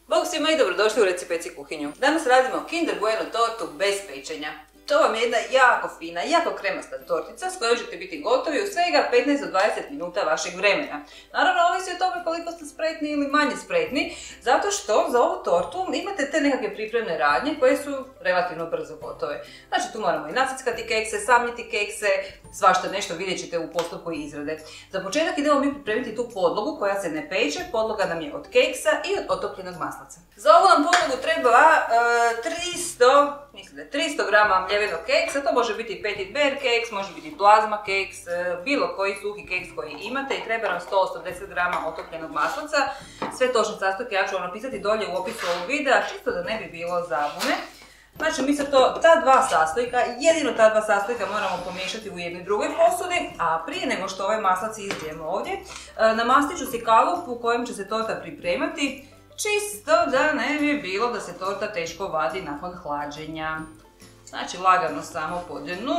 Bog svima i dobrodošli u Reci-Peci kuhinju. Danas radimo Kinder Bueno tortu bez pečenja. To vam je jedna jako fina, jako kremasta tortica s kojom ćete biti gotovi u svega 15 do 20 minuta vašeg vremena. Naravno, ovisi o tome koliko ste spretni ili manje spretni, zato što za ovu tortu imate te nekakve pripremne radnje koje su relativno brzo gotove. Znači, tu moramo i nacickati kekse, samljiti kekse, svašta nešto vidjet ćete u postupku izrade. Za početak idemo mi pripremiti tu podlogu koja se ne peče, podloga nam je od keksa i od otopljenog maslaca. Za ovu nam podlogu treba 300 grama mljevenog keksa, to može biti petit bear keks, može biti plazma keks, bilo koji suhi keks koji imate i treba nam 180 grama otopljenog maslaca. Sve točne sastojke ja ću vam napisati dolje u opisu ovog videa, čisto da ne bi bilo zabune. Znači mi sad ta dva sastojka, jedino ta dva sastojka moramo pomiješati u jednoj drugoj posudi, a prije nego što ovaj maslac izlijemo ovdje, namastit ću si kalup u kojem će se torta pripremati, čisto da ne bi bilo da se torta teško vadi nakon hlađenja. Znači lagano samo po dnu.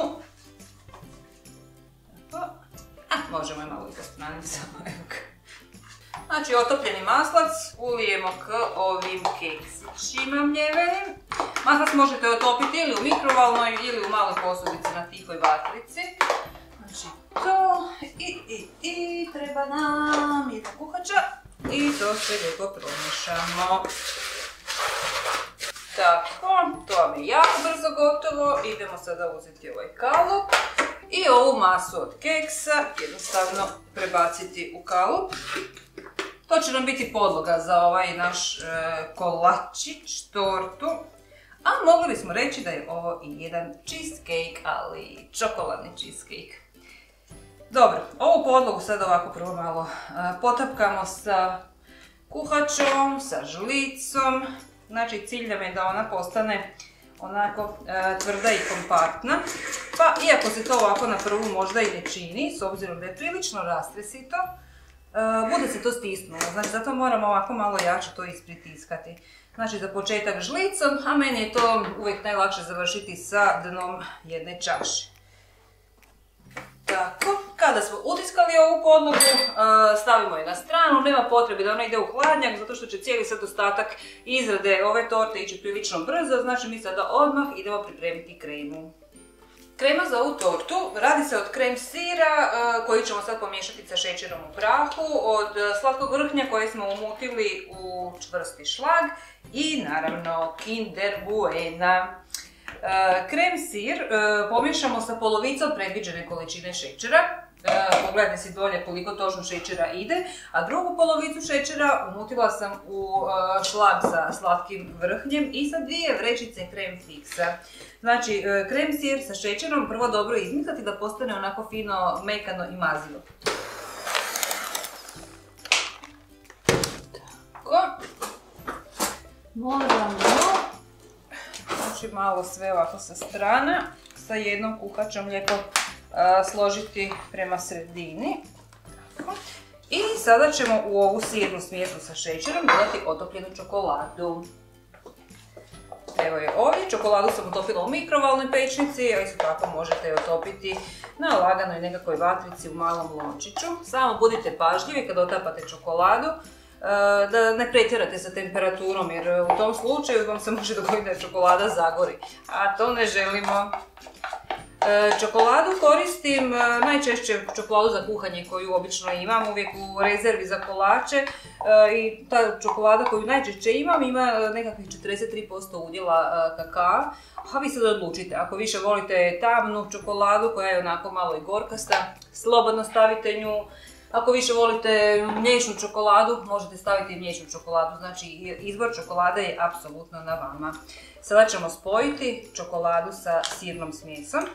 Možemo je malo i po strani samo, evo ga. Znači otopljeni maslac ulijemo k ovim keksićima mljevenim. Maslac možete otopiti ili u mikrovalnoj ili u maloj posudici na tihoj vatrici. Znači to i treba nam jedna kuhača i to sve lijepo promiješamo. Tako, to vam je jako brzo gotovo. Idemo sada uzeti ovaj kalup i ovu masu od keksa jednostavno prebaciti u kalup. To će nam biti podloga za ovaj naš kolačić, tortu. A mogli bismo reći da je ovo i jedan cheesecake, ali čokoladni cheesecake. Dobro, ovu podlogu sad ovako prvo malo potapkamo sa kuhačom, sa žlicom. Znači cilj nam je da ona postane onako tvrda i kompaktna. Pa iako se to ovako na prvu možda i ne čini, s obzirom da je prilično rastresito, bude se to stisnulo. Znači zato moramo ovako malo jače to ispritiskati. Znači za početak žlicom, a meni je to uvijek najlakše završiti sa dnom jedne čaše. Tako, kada smo utiskali ovu podlogu, stavimo je na stranu, nema potrebe da ona ide u hladnjak, zato što će cijeli sad ostatak izrade ove torte ići prilično brzo, znači mi sada odmah idemo pripremiti kremu. Krema za ovu tortu radi se od krem sira koji ćemo sad pomiješati sa šećerom u prahu, od slatkog vrhnja koje smo umutili u čvrsti šlag i naravno Kinder Buena. Krem sir pomiješamo sa polovicom predviđene količine šećera. Pogledajte si dolje koliko točno šećera ide, a drugu polovicu šećera umutila sam u šlag sa slatkim vrhnjem i sa 2 vrećice krem fiksa. Znači, krem sir sa šećerom prvo dobro izmixati da postane onako fino mekano i mazivo. Tako. Moramo malo sve ovako sa strana, sa jednom kuhačom lijepo složiti prema sredini. I sada ćemo u ovu sirnu smjesu sa šećerom dodati otopljenu čokoladu. Evo je ovdje, čokoladu sam utopila u mikrovalnoj pečnici, a isto tako možete je otopiti na laganoj nekakvoj vatrici u malom lončiću. Samo budite pažljivi kad otapate čokoladu, da ne pretjerate sa temperaturom jer u tom slučaju vam se može dogoditi da čokolada zagori, a to ne želimo. Čokoladu koristim, najčešće čokoladu za kuhanje koju obično imam uvijek u rezervi za kolače i ta čokolada koju najčešće imam ima nekakvih 43% udjela kakaa, a vi sad odlučite, ako više volite tamnu čokoladu koja je onako malo i gorkasta, slobodno stavite nju. Ako više volite mliječnu čokoladu, možete staviti mliječnu čokoladu, znači izbor čokolade je apsolutno na vama. Sada ćemo spojiti čokoladu sa sirnom smjesom.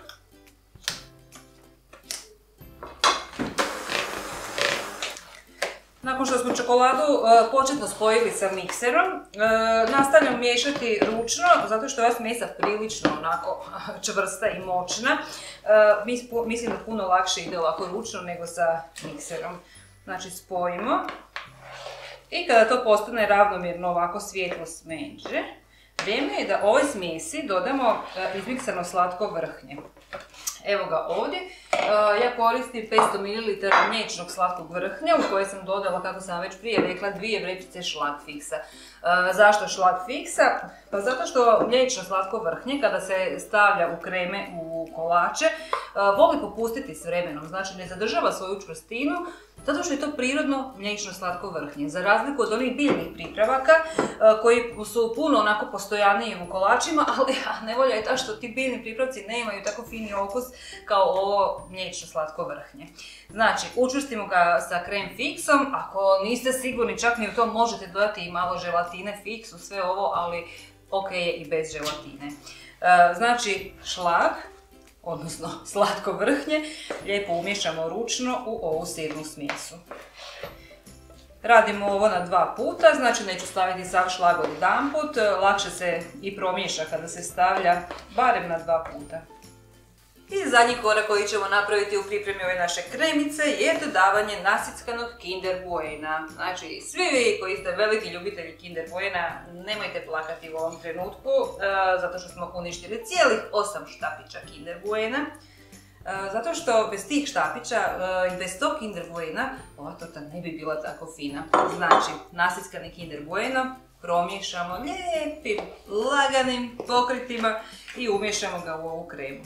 Nakon što smo čokoladu početno spojili sa mikserom, nastavljam miješati ručno, zato što je ova smjesa prilično onako čvrsta i moćna. Mislim da puno lakše ide ovako ručno nego sa mikserom. Znači spojimo i kada to postane ravnomjerno ovako svijetlo smeđe, vrijeme je da ovoj smjesi dodamo izmiksano slatko vrhnje. Evo ga ovdje. Ja koristim 500 ml mliječnog slatkog vrhnja u koje sam dodala, kako sam već prije rekla, 2 vrećice šlagfiksa. Zašto šlagfiksa? Pa zato što mliječno slatko vrhnje kada se stavlja u kreme, u kolače, voli popustiti s vremenom, znači ne zadržava svoju čvrstinu, zato što je to prirodno mliječno slatko vrhnje. Za razliku od onih biljnih pripravaka koji su puno onako postojaniji u kolačima, ali nevolja je ta što ti biljni pripravci nemaju tako fini okus kao ovo mliječno slatko vrhnje. Znači, učvrstimo ga sa krem fiksom, ako niste sigurni čak ni u to možete dodati i malo želatine fiks u sve ovo, ali ok je i bez želatine. Znači, šlag, odnosno slatko vrhnje, lijepo umiješamo ručno u ovu sirnu smjesu. Radimo ovo na 2 puta, znači neću staviti sav šlag odjedanput, lakše se i promiješa kada se stavlja barem na 2 puta. I zadnji korak koji ćemo napraviti u pripremi ove naše kremice je dodavanje nasickanog Kinder Buena. Znači, svi vi koji ste veliki ljubitelji Kinder Buena, nemojte plakati u ovom trenutku, zato što smo uništili cijelih 8 štapića Kinder Buena. Zato što bez tih štapića i bez tog Kinder Buena ova torta ne bi bila tako fina. Znači, nasickani Kinder Bueno promiješamo lijepim, laganim pokritima i umiješamo ga u ovu kremu.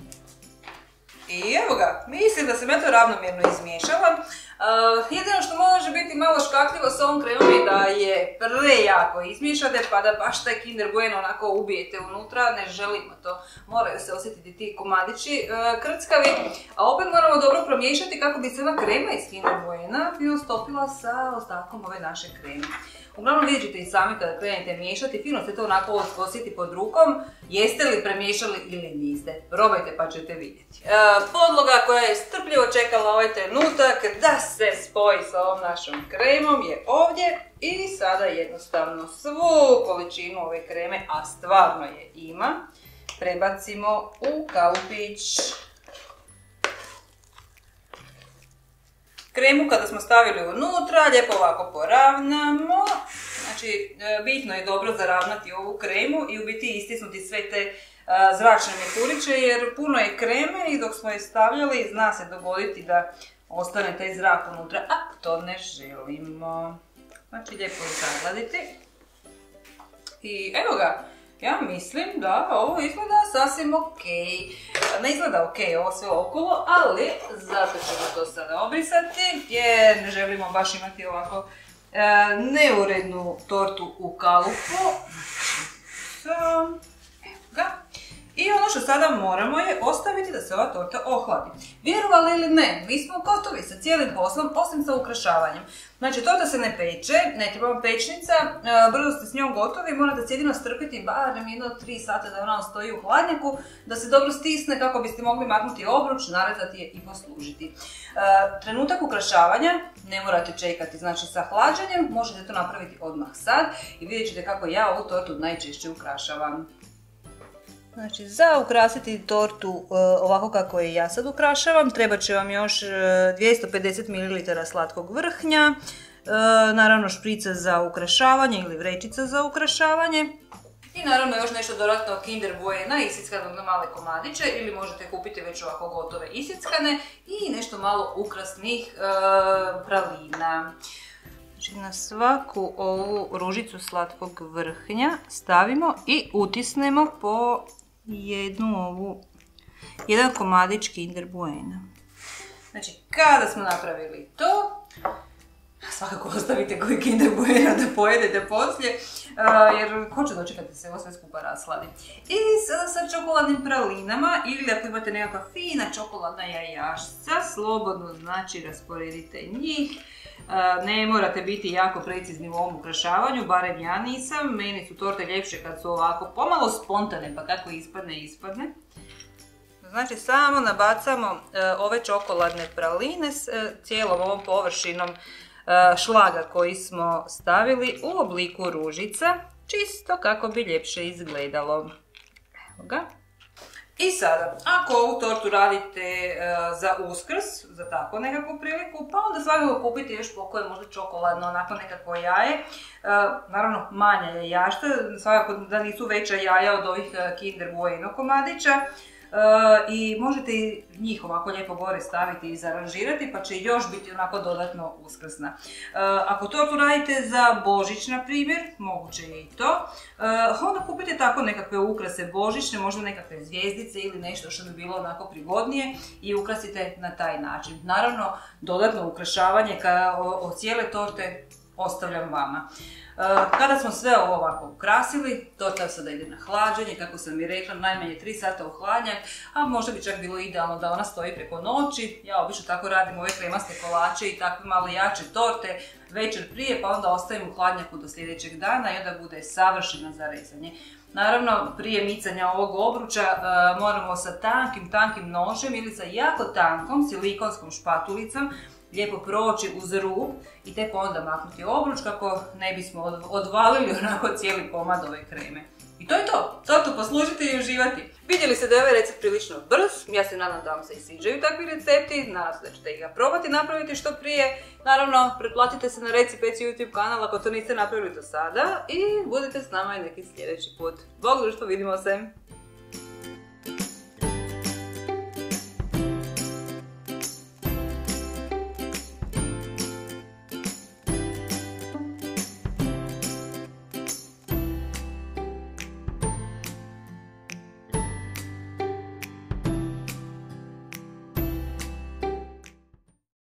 I evo ga, mislim da sam ja to ravnomjerno izmiješala. Jedino što može biti malo škakljivo s ovom kremom je da je prejako izmiješate pa da baš taj Kinder Bueno onako ubijete unutra, ne želimo to. Moraju se osjetiti ti komadići krckavi, a opet moramo dobro promiješati kako bi se ona krema iz Kinder Buena fino stopila sa ostatkom ove naše kreme. Uglavnom vidjet ćete i sami kada krenete miješati, fino se to onako osjeti pod rukom, jeste li premiješali ili niste. Probajte pa ćete vidjeti. Podloga koja je strpljivo čekala ovaj trenutak da se spoji sa ovom našom kremom je ovdje i sada jednostavno svu količinu ove kreme, a stvarno je ima, prebacimo u kalupić. Kremu kada smo stavili unutra, lijepo ovako poravnamo. Znači, bitno je dobro zaravnati ovu kremu i u biti istisnuti sve te zračne mjehuriće jer puno je kreme i dok smo je stavljali zna se dogoditi da ostane taj zrak unutra, a to ne želimo. Znači, lijepo je zagladiti. I evo ga. Ja mislim da ovo izgleda sasvim ok. Ne izgleda ok ovo sve okolo, ali zato ćemo to sada obrisati jer ne želimo baš imati ovako neurednu tortu u kalupu. Evo ga. I ono što sada moramo je ostaviti da se ova torta ohladi. Vjerovali ili ne, mi smo gotovi sa cijelim poslom osim sa ukrašavanjem. Znači, torta se ne peče, ne treba vam pečnica, brzo ste s njom gotovi, morate jedino strpiti barem 1-3 sata da ona stoji u hladnjaku, da se dobro stisne kako biste mogli maknuti obruč, narezati je i poslužiti. Trenutak ukrašavanja ne morate čekati, znači sa hlađenjem možete to napraviti odmah sad i vidjet ćete kako ja ovu tortu najčešće ukrašavam. Znači, za ukrasiti tortu ovako kako je ja sad ukrašavam, treba će vam još 250 ml slatkog vrhnja, naravno šprica za ukrašavanje ili vrećica za ukrašavanje i naravno još nešto dodatno Kinder Buena isickanog na male komadiće ili možete kupiti već ovako gotove isickane i nešto malo ukrasnih pralina. Znači, na svaku ovu ružicu slatkog vrhnja stavimo i utisnemo po jedan komadić Kinder Buena. Znači, kada smo napravili to, svakako ostavite koji Kinder Buena da pojedete poslije, jer ko će dočekati da se ovo sve skupa rasladi. I sada sa čokoladnim pralinama, ili ako imate nekakva fina čokoladna jajašca, slobodno znači rasporedite njih. Ne morate biti jako precizni u ovom ukrašavanju, barem ja nisam. Meni su torte ljepše kad su ovako pomalo spontane, pa kako ispadne, ispadne. Znači, samo nabacamo ove čokoladne praline s cijelom ovom površinom šlaga koji smo stavili u obliku ružica, čisto kako bi ljepše izgledalo. Evo ga. I sada, ako ovu tortu radite za Uskrs, za tako nekakvu priliku, pa onda svakako kupite još pokoje možda čokoladno, onako nekako jaje. Naravno, manja je jašta, svakako da nisu veća jaja od ovih Kinder Bueno komadića. i možete njih ovako lijepo gore staviti i zaranžirati pa će još biti onako dodatno uskrsna. Ako tortu radite za Božić, na primjer, moguće je i to, onda kupite tako nekakve ukrase božićne, možda nekakve zvjezdice ili nešto što bi bilo onako prigodnije i ukrasite na taj način. Naravno, dodatno ukrašavanje od cijele torte ostavljam vama. Kada smo sve ovo ovako ukrasili, torta sada ide na hlađenje, kako sam i rekla, najmanje 3 sata u hladnjak, a možda bi čak bilo idealno da ona stoji preko noći. Ja obično tako radim ove kremaste kolače i takve malo jače torte večer prije, pa onda ostavim u hladnjaku do sljedećeg dana i onda bude savršena za rezanje. Naravno, prije micanja ovog obruča moramo sa tankim nožem ili sa jako tankom silikonskom špatulicom lijepo proći uz rub i tek onda maknuti obruč kako ne bismo odvalili onako cijeli komad ove kreme. I to je to. Tortu poslužite i uživati. Vidjeli ste da je ovaj recept prilično brz. Ja se nadam da vam se i sviđaju takvi recepti. Nadam se da ćete ga probati napraviti što prije. Naravno, pretplatite se na Recipeci YouTube kanal ako to niste napravili do sada i budite s nama i neki sljedeći put. Bog društvo, vidimo se!